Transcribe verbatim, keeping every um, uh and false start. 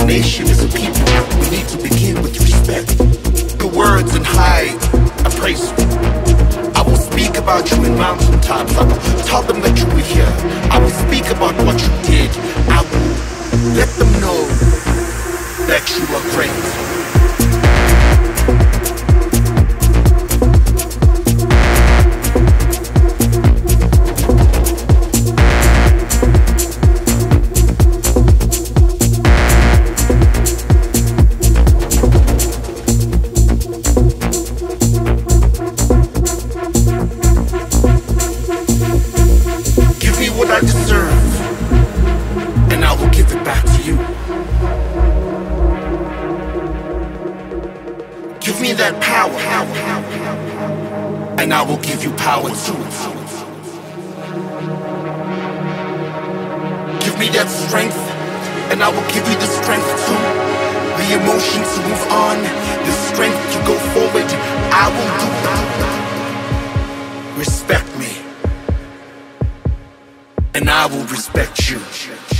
a nation, as a people, we need to begin with respect. Your words and hide, I praise you. I will speak about you in mountaintops. I will tell them that you were here. I will speak about what you did. I will let them know that you are great. That power, and I will give you power too. Give me that strength, and I will give you the strength too. The emotion to move on, the strength to go forward, I will do that. Respect me, and I will respect you.